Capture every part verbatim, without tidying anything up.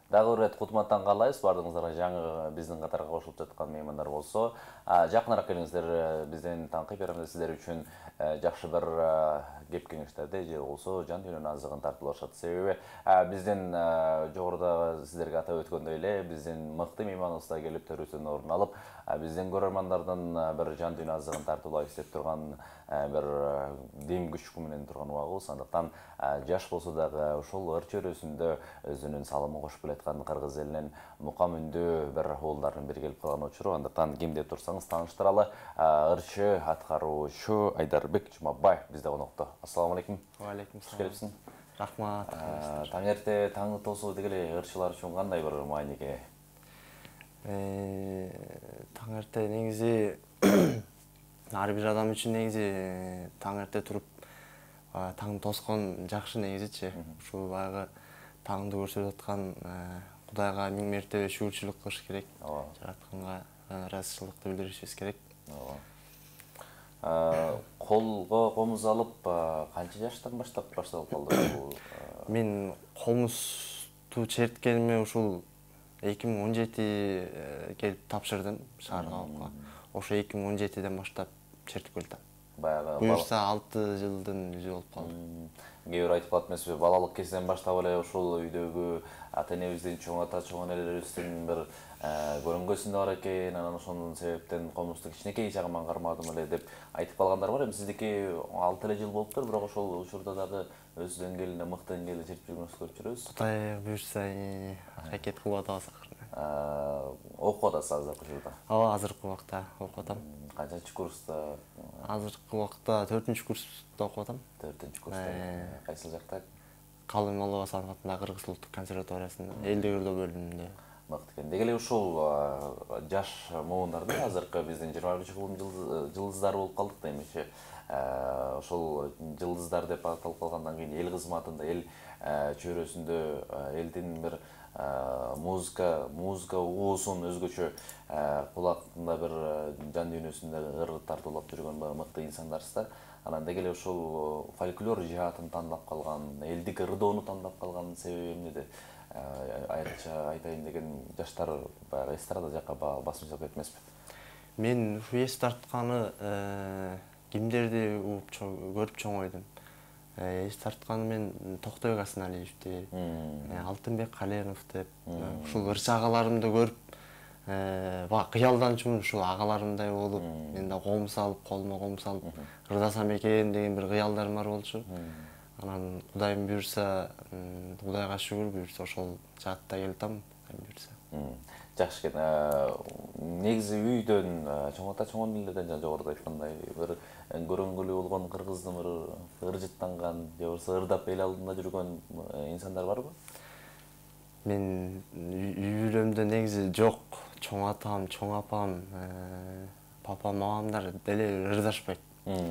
Дагы бир рет кутматтан каалайбыз баардыгыңыздарга жаңы биздин катарга кошулуп жаткан меймандар болсо. Жакыныраак келиңиздер, биздин таңкы беремде сиздер үчүн жакшы бир кеп кеңештерди же болсо жан дүйнөнүн азыгын тартып алышат. Себеби биздин жогоруда сиздерге атап өткөндөй эле биздин мыкты мейманыбыз да келип төрүбүздөн орун алып, биздин көрөрмандардын бир жан дүйнө азыгын тартуулай иштеп турган бир дем күч менен турган убагыбыз. Андыктан жаш болсо дагы ушул ыр чөйрөсүндө өзүнүн салымын кошуп келаткан кыргыз элинин мукам үндүү бир уулдарын бир келип калган учуру. Андыктан ким деп турсаңыз тааныштыралы. Ырчы аткаруучу Айдарбек Жумабаев бизде конокто. Ассаламу алейкум. Ва алейкум салам. Хош келипсиң. Рахмат. Таң эрте таңды тосуу дегеле ырчылар үчүн кандай бир мааниге? Таң эрте негизи ар бир адам үчүн негизи таң эрте туруп таң тоскон жакшы негизичи. Ушул баягы таңды көрсөтүп аткан Кудайга миң мертебе шүгүрчүлүк кылыш керек. Жаратканга ыраазычылыкты билдиришибиз керек. Колго комуз алып канча жаштан баштап башталып калды бул? Мен комузду черткениме ушул эки миң он жети келип тапшырдым шаарга. Ошо эки миң он жетиден баштап чертип келатам. Баягы буюрса алты жылдын жүзү болуп калды. Кээ бир айтып калат эмеспи, балалык кезден баштап эле ушул үйдөгү ата-энебиздин, чоң ата, чоң энелерибиздин бир көрөнгөсүндө бар экен, анан ошондон себептен комузду кичинекей жагыман кармадым эле деп айтып калгандар бар. Эми сиздики алты эле жыл болуптур, бирок ошол учурда дагы өз деңгээлинде мыкты деңгээлде чертип жүргөнүңүздү көрүп жүрөбүз. Кудай буюрса аракет кылып атабыз акырын. Окуп атасыз азыркы учурда? Ооба, азыркы убакта окуп атам. Канчанчы курста? Азыркы убакта төртүнчү курста окуп атам. төртүнчү курста. Кайсыл жакта? Калым Алыбасанов атындагы Кыргыз улуттук консерваториясында, элдик ырдоо бөлүмүндө. Мыкты экен. Деги эле ушул жаш муундарда азыркы биздин жыйырма биринчи кылым жылдыздары болуп калдык да эмечи. Ошол жылдыздар деп аталып калгандан кийин эл кызматында, эл чөйрөсүндө элдин бир музыка музыка уусун өзгөчө кулактында бир жан дүйнөсүндө ыр тартуулап жүргөн мыкты инсандарсыздар. Анан деги эле ушул фольклор жаатын тандап калган, элдик ырдоону тандап калган себеби эмнеде? Айрыкча айтайын деген жаштар баягы эстрада жакка басым жасап кетмеспи? Мен ушу эс тартканы кимдерди угуп көрүп чоңойдум. Эс тартканы мен Токтобек Асаналиевди, Алтынбек Каленов деп, ушул ырчы агаларымды көрүп, кыялданчумун ушул агаларымдай болуп, мен да комуз алып, колума комуз алып ырдасам экен деген бир кыялдарым бар болчу. Анан Кудайым буюрса, Кудайга шүгүр буюрса ошол жаатта келатам, Кудайым буюрса. Жакшы экен. Негизи үйдөн, чоң ата чоң энелерден жана жогоруда айткандай бир көрөнгүлүү болгон кыргыздын бир ыржыттанган, же болбосо ырдап эл алдында жүргөн инсандар барбы? Мен үй бүлөмдө негизи жок. Чоң атам, чоң апам, папам, мамамдар деле ырдашпайт.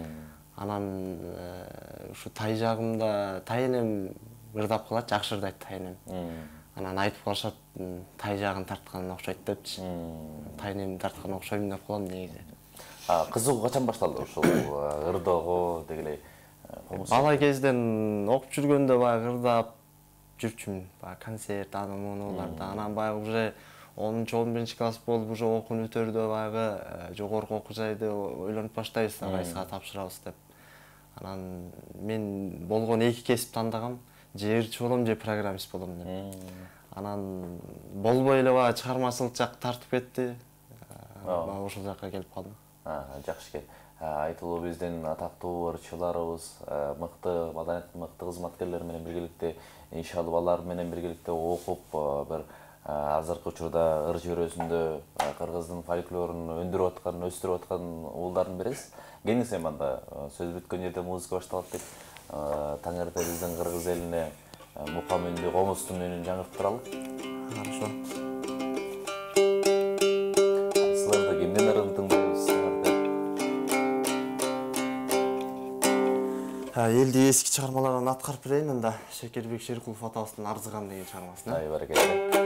Анан ушу тай жагымда тайынем ырдап калат, жакшы ырдайт тайынем. Анан айтып калышат, тай жагын тартканына окшойт депчи. Тайынем тартканына окшойм деп калам негизи. Кызыгуу качан башталды ушул ырдоого, деги эле комуз? Бала кезден окуп жүргөндө баягы ырдап жүрчүмүн, баягы концерт, аны мунуларда. Анан баягы уже онунчу он биринчи класс болуп, уже окууну бүтөрдө баягы жогорку окуу жайды ойлонуп баштайбыз, кайсыга тапшырабыз деп. Анан мен болгон эки кесип тандагам, же ырчы болом, же программист болом деп. Анан болбой эле баягы чыгармачылык жак тартып кетти. Ошол жакка келип калдым. Жакшы экен. Айтылуу биздин атактуу ырчыларыбыз, мыкты маданияттын мыкты кызматкерлери менен биргеликте, иншалла алар менен биргеликте окуп, бир азыркы учурда ыр чөйрөсүндө кыргыздын фольклорун өндүрүп аткан, өстүрүп аткан уулдардын бирисиз. Келиңиз эми анда сөз бүткөн жерде музыка башталат деп, таң эрте биздин кыргыз элине мукам үндүү, комуздун үнүн жаңыртып туралы. Хорошо. Силерде кимдин ырын тыңдайбыз? Элди эски чыгармалардан аткарып берейин, анда Шекербек Шеркулов атабыздын Арзыган деген чыгармасын. Ай, баракалла.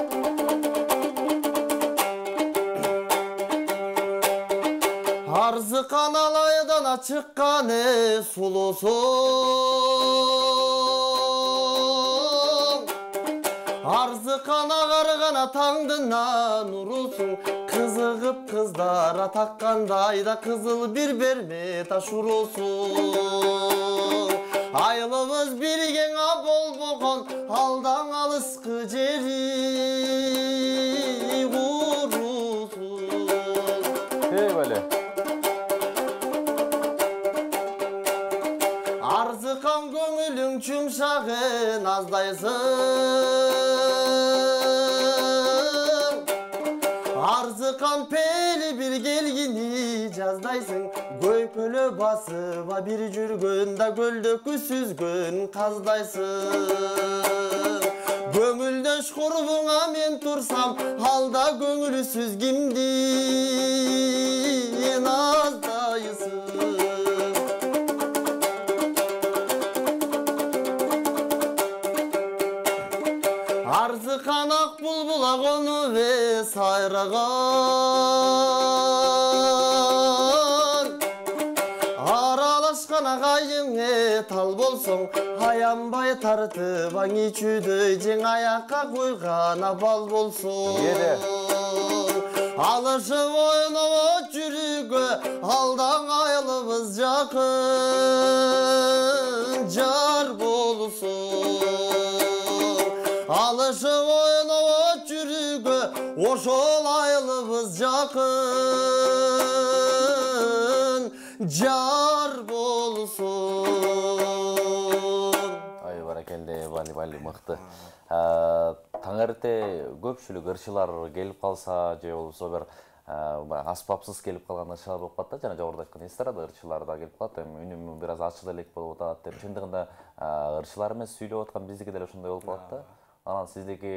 Arzu Арзы каналайдан чыкканы сулусуң, арзы кана каргана таңдынан урусуң, кызыгып кыздара таккандай да кызыл бир берме таш урусуң. Айылыбыз биргең болбогон алдаң алыскы жери урусуң. Эй, бәле. Арзыкан көңүлүң чумшагын аздайсың, арзыкан пели бир келгини жаздайсың, көйкөлө басыба бир жүргөн да көлдөкү сүзгөн каздайсың. Көңүлдөш курбуңа мен турсам, алда көңүлсүз кимди наздайсың. Арзыкан ак булбула конуп сайраган, аралашкан агайыңе тал болсоң, аянбай тартып аң ичүүдөй жең аякка куйган абал болсоң. Алышып ойнобот жүрүүгө алдаң айылыбыз жакын жар болсоң. Alışıp oynayıp жүрүүгө ошол айылыбыз жакын жар болсун. Ай, баракелде, бали бали мыкты. Таң эрте көпчүлүк ырчылар келип калса, же болбосо бир аспапсыз келип калган ырчылар болуп калат да, жана жогоруда айткан эстрада ырчылар да келип калат. Эми үнүм бир аз ачык элек болуп атат деп. Чындыгында ырчылар эмес сүйлөп аткан биздики деле ошондой болуп калат да. Анан сиздики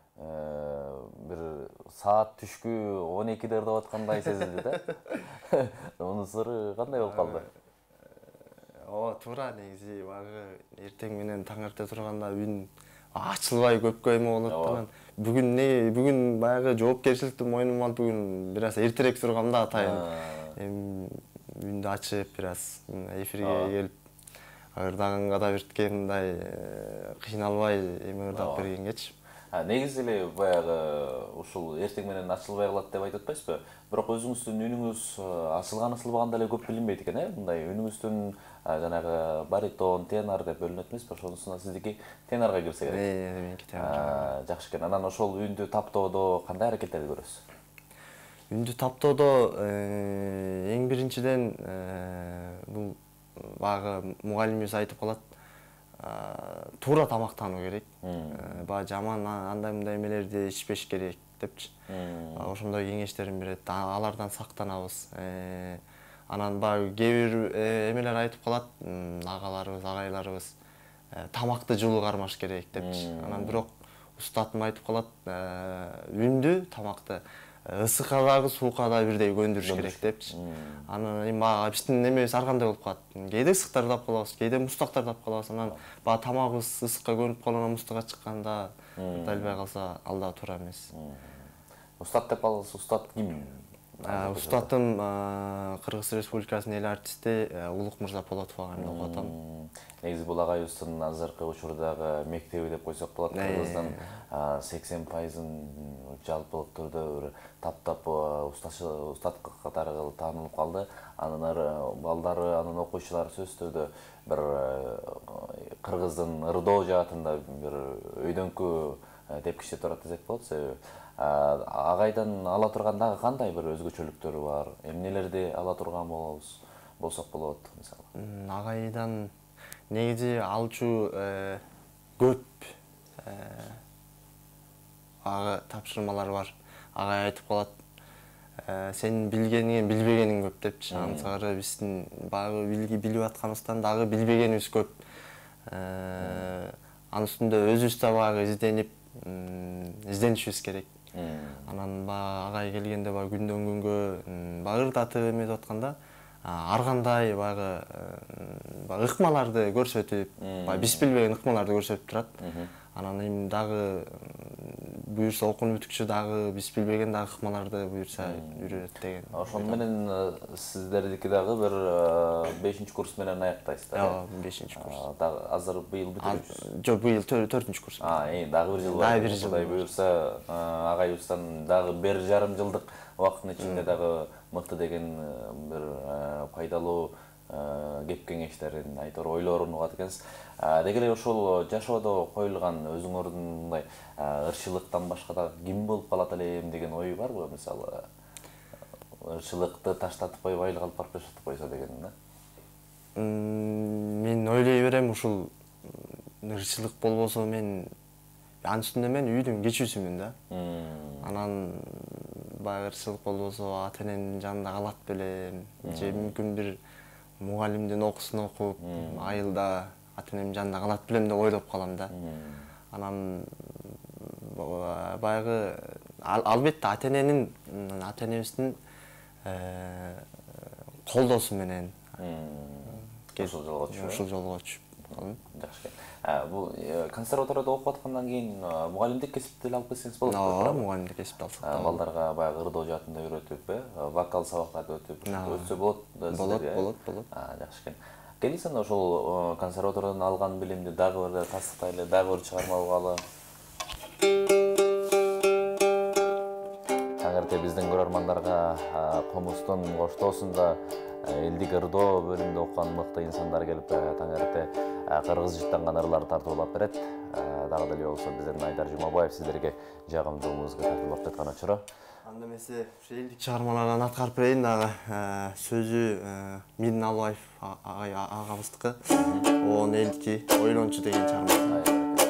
бир саат түшкү он экиде ырдап аткандай сезилди да. Мунун сыры кандай болуп калды? Ооба, туура негизи багы эртең менен таң эрте турганда үн ачылбай көпкө эме болот. Анан бүгүн не бүгүн баягы жоопкерчиликти мойнума алып бүгүн бир аз эртерээк тургам да атайын. Эми үндү ачып бир аз эфирге келип ырдаганга да биртке мындай кыйналбай эме ырдап бергенгечи. Негизи эле баягы ушул эртең менен ачылбай калат деп айтып атпайсызбы? Бирок өзүңүздүн үнүңүз ачылган ачылбаган деле көп билинбейт экен, э? Мындай үнүңүздүн жанагы баритон, тенор деп бөлүнөт эмеспи? Ошонусуна сиздики тенорго кирсе керек. Э, меники тенор. Жакшы экен. Анан ошол үндү таптоодо кандай аракеттерди көрөсүз? Үндү таптоодо эң биринчиден бул багы мугалимибиз айтып калат, туура тамактануу керек. Баа жаман андай мындай эмелерди ичпеш керек депчи. Ошондой кеңештерин берет. Алардан сактанабыз. Анан баа кээ бир эмелер айтып калат, агаларыбыз, агайларыбыз тамакты жылуу кармаш керек депчи. Анан бирок устатым айтып калат, үндү, тамакты ысыкка дагы суукка да бирдей көндүрүш керек депчи. Анан эми баа биздин эмебиз ар кандай болуп калат. Кээде ысыктар ырдап калабыз, кээде мустак ырдап калабыз. Анан баа тамагыбыз ысыкка көнүп калып, анан мустакка чыкканда ырдалбай калса, ал да туура эмес. Устат деп калсыз, устат ким? Устатым Кыргыз Республикасынын эл артисти Улук Мырза Полотов агайымды окуп атам. Негизи бул агайыбыздын азыркы учурдагы мектеби деп койсок болот. Кыргыздын сексен пайызын жалпылык түрдө бир таптап устат катары кылып таанылып калды. Анын балдары, анын окуучулары сөзсүз түрдө бир кыргыздын ырдоо жаатында бир өйдөңкү тепкичте турат десек болот. Себеби агайдан ала турган дагы кандай бир өзгөчөлүктөрү бар? Эмнелерди ала турган болобуз, болсок болот мисалы? Агайдан негизи алчу көп ага тапшырмалар бар. Агай айтып калат, сенин билгениңен билбегениң көп депчи. Ансары биздин багы билип атканыбыздан дагы билбегенибиз көп. Анын үстүндө өзүбүз да багы изденип, изденишибиз керек. Анан баа агай келгенде баа күндөн күнгө баа ырдатып эметип атканда ар кандай багы ыкмаларды көрсөтүп, биз билбеген ыкмаларды көрсөтүп турат. Анан эми дагы буюрса окууну бүткүчө дагы биз билбеген дагы ыкмаларды буюрса үйрөнөт деген. Ошону менен сиздердики дагы бир бешинчи курс менен аяктайсыздар. Ооба, бешинчи курс. Дагы азыр быйыл бүтүрүпсүз. Жок, быйыл төртүнчү курс. А, дагы бир жыл бар. Дагы бир жыл. Кудай буюрса, агайыбыздан дагы бир жарым жылдык убакыттын ичинде дагы мыкты деген бир пайдалуу кеп кеңештерин айтор ойлорун угат экенсиз. Деги эле ошол жашоодо коюлган өзүңөрдүн мындай ырчылыктан башка да ким болуп калат элем деген ой барбы? Мисалы, ырчылыкты таштатып коюп айлык алып барып жашатып койсо деген да. Мен ойлой берем, ушул ырчылык болбосо мен анын үстүндө мен үйдүн кечүүсүмүн да. Анан баягы ырчылык болбосо ата энемдин жанында калат белем, же мүмкүн бир мугалимдин окуусун окуп, айылда ата энемдин жанында калат белем деп ойлоп калам да. Анан баягы албетте ата эненин, ата энебиздин колдоосу менен ушул жолго түшүп, ушул жолго түшүп калдым. Жакшы экен. Бул консерваторияда окуп аткандан кийин мугалимдик кесипти эле алып кетсеңиз болот. Ооба, мугалимдик кесипти алсак да. Балдарга баягы ырдоо жаатында үйрөтүп, вокал сабактарды өтүп, өтсө болот. Болот, болот, болот. Жакшы экен. Келиңиз анда ошол консерваториядан алган билимди дагы бир тастыктайлы, дагы бир чыгарма угалы. Таңерте биздин көрөрмандарга комуздун коштоосунда элдик ырдоо бөлүмүндө окуган мыкты инсандар келип таңерте кыргыз жыттанган ырларды тартуулап берет. Дагы деле болсо биздин Айдар Жумабаев сиздерге жагымдуу музыка тартуулап жаткан учуру. Анда эмесе ушу элдик чыгармалардан аткарып берейин дагы. Сөзү Мидин Албаев агабыздыкы. Онун элдики Ойлончу деген чыгарма.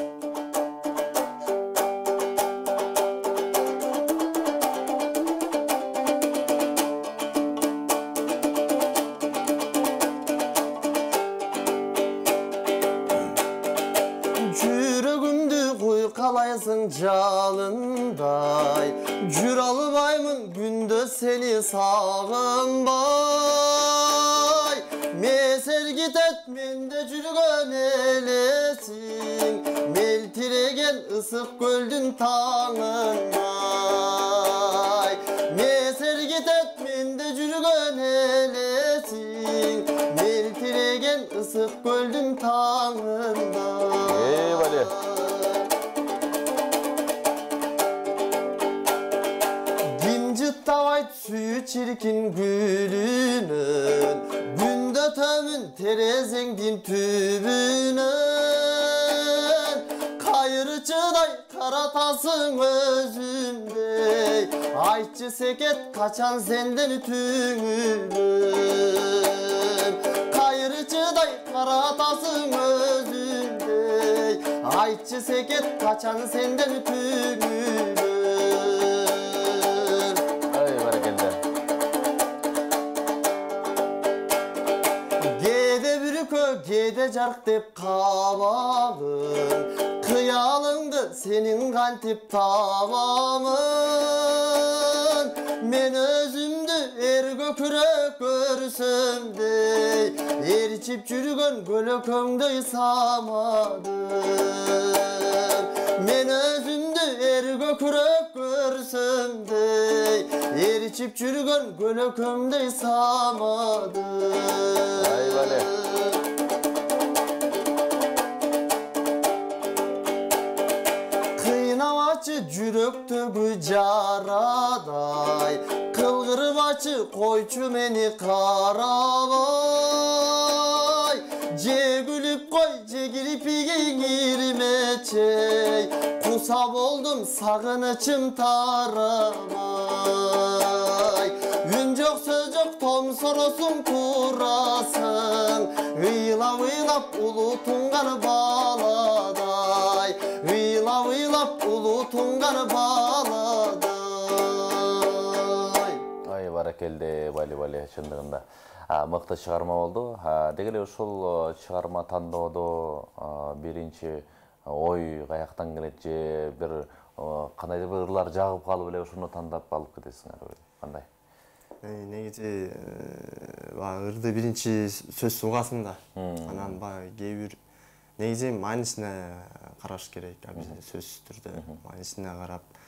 Жалындай жүр албаймын күндө сени сагынбай месер кетет менде жүргөн элесиң мелтиреген ысык көлдүн таңындай месер кетет менде жүргөн элесиң мелтиреген ысык көлдүн таңындай. Suyu çirkin gülünün Günde tömün terezengin tübünün Kayırıcıday karatasın özündey Aytçı seket kaçan senden tüngünün Kayırıcıday karatasın özündey Aytçı seket kaçan senden tüngünün Gede jark dep kabağın Kıyalındı senin kantip tamamın Men özümdü er gökürek görsömdey Erçip жүргөн gölököңдөй samadım Men özümdü er gökürek görsömdey Erçip жүргөн gölököңдөy samadım Ay vale Жүрөктөгү жарадай Кылгырып ачы койчу мени карабай Же күлүп кой, же кирпигиң ирмечей Куса болдум сагынычым тарамай Үн жок сөз жок томсоросуң турасың Ыйлап ыйлап улуу туңган баладай Ыйлап ыйлап улуу туңган баладай. Ай баракелде, бали бали чындыгында мыкты чыгарма болду. Деги эле ушул чыгарма тандоодо биринчи ой каяктан келет же бир кандайдыр бир ырлар жагып калып эле ошону тандап алып кетесиңерби? Кандай? Негизи ырды биринчи сөз угасың да. Анан баягы кээ бир негизи маанисине караш керек. Биз сөзсүз түрдө маанисине карап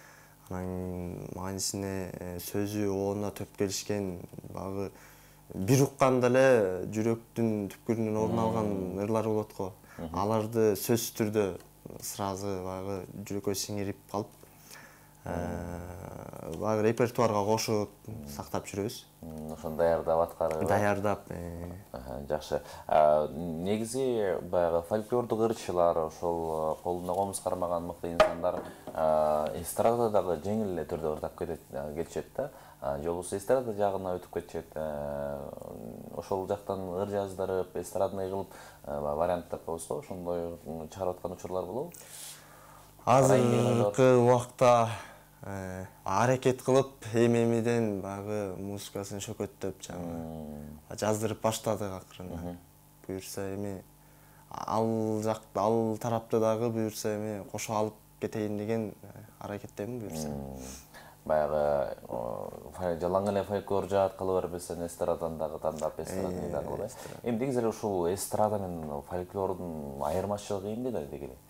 Анан маанисине сөзү оона төп келишкен баягы бир укканда эле жүрөктүн түпкүрүнөн орун алган ырлар болот го. Аларды сөзсүз түрдө сразу баягы жүрөккө сиңирип калып, баягы репертуарга кошуп сактап жүрөбүз. Ошону даярдап аткарып. Даярдап. Жакшы. Негизи баягы фольклордук ырчылар, ошол колуна комуз кармаган мыкты инсандар эстрададагы жеңил эле түрдө ырдап кетишет да. Же болбосо эстрада жагына өтүп кетишет. Ошол жактан ыр жаздырып, эстрадный кылып вариант таппайбыз го, ошондой чыгарып аткан учурлар болобу? Азыркы убакта аракет кылып, эми-эмиден баягы музыкасын шөкөттөп, жаңы жаздырып баштадык акырында. Буюрса эми ал жакта, ал тарапта дагы буюрса эми кошо алып кетейин деген аракеттемин буюрса. Баягы жалаң эле фольклор жаат кылып бербестен эстрадан дагы тандап, эстрадный дагы кылып. Эми негизи эле ушул эстрада менен фольклордун айырмачылыгы эмнеде деги эле?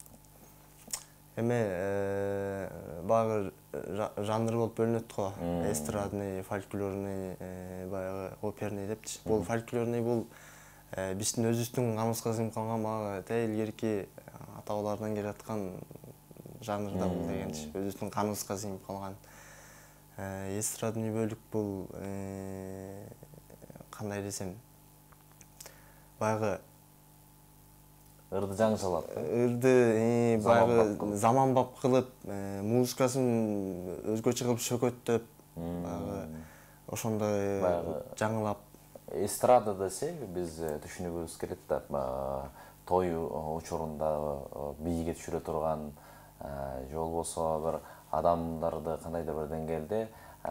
Эме баягы жанр болуп бөлүнөт го. Эстрадный, фольклорный, баягы оперный депчи. Бул фольклорный бул биздин өзүбүздүн камыбызга сиңип калган баягы те илгерки ата-бабалардан келаткан жанрда бул дегенчи. Өзүбүздүн каныбызга сиңип калган. Эстрадный бөлүк бул кандай десем, баягы ырды жаңы салат. Ырды баягы заманбап кылып, музыкасын өзгөчө кылып шөкөттөп, баягы ошондой жаңылап. Эстрада десе биз түшүнүбүз келет да, той учурунда бийге түшүрө турган, же болбосо бир адамдарды кандайдыр бир деңгээлде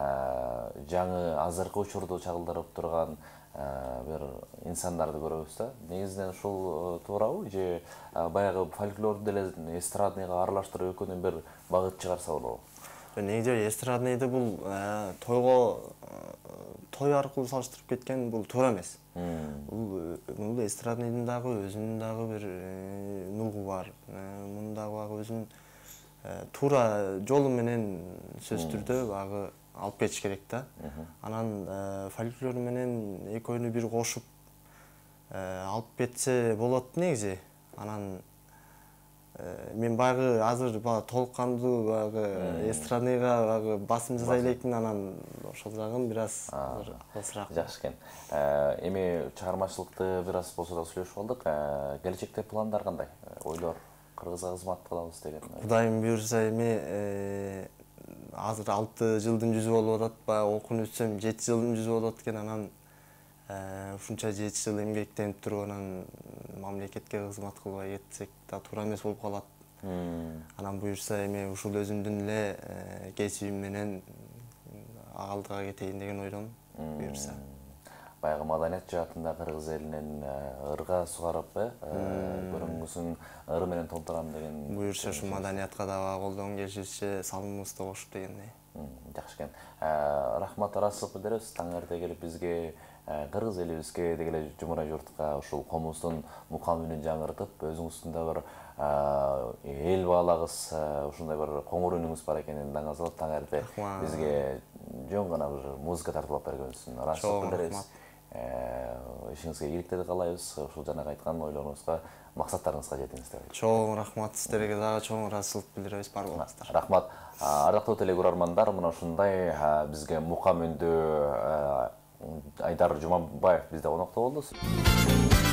жаңы азыркы учурду чагылдырып турган бир инсандарды көрөбүз да. Негизинен ушул туурабы же баягы фольклорду деле эстрадныйга аралаштырып экөөнүн бир багыт чыгарса болобу? Негизи эстрадныйды бул тойго той аркылуу салыштырып кеткен бул туура эмес. Бул эстрадныйдын дагы өзүнүн дагы бир нугу бар. Мунун дагы өзүнүн туура жолу менен сөзсүз түрдө баягы алып кетиш керек да. Анан фольклор менен экөөнү бир кошуп алып кетсе болот негизи. Анан мен баягы азыр баягы толук кандуу баягы эстрадныйга баягы басым жасай элекмин, анан ошол жагын бир аз алысыраак. Жакшы экен. Эми чыгармачылыкты бир аз болсо да сүйлөшүп алдык. Келечекте пландар кандай? Ойлор кыргызга кызмат кылабыз деген. Кудайым буйрса эми азыр алты жылдын жүзү болуп атат, баягы окууну бүтсөм жети жылдын жүзү болуп атат экен. Анан ушунча жети жыл эмгектенип туруп анан мамлекетке кызмат кылбай кетсек да туура эмес болуп калат. Анан буйрса эми ушул өзүмдүн эле кесибим менен ак алдыга кетейин деген ойдомун буйрса. Баягы маданият жаатында кыргыз элинен ырга сугарып, көрүнгүсүн ыры менен толтурам деген. Буйрса ушу маданиятка дагы колдон келишинче салымыбызды кошуп дегендей. Жакшы экен. Рахмат Расылов беребиз. Таң эрте келип бизге кыргыз элибизге дегеле жумура журтка ушул комуздун мукам үнүн жаңыртып, өзүңүздүн да бир эл баалагыс, ушундай бир коңур үнүңүз бар экенин даңазалап таң эрте бизге жөн гана бир музыка тартуулап бергөнүз үчүн Расылов беребиз. Ишиңизге ийгиликтерди каалайбыз. Ушул жанагы айткан ойлоруңузга, максаттарыңызга жетиңиздер. Чоң рахмат, сиздерге дагы чоң ыраазычылык билдиребиз баарыңыздарга. Рахмат. Ардактуу телекөрөрмандар, мына ушундай бизге мукам үндүү Айдар Жумабаев бизде конокто болду.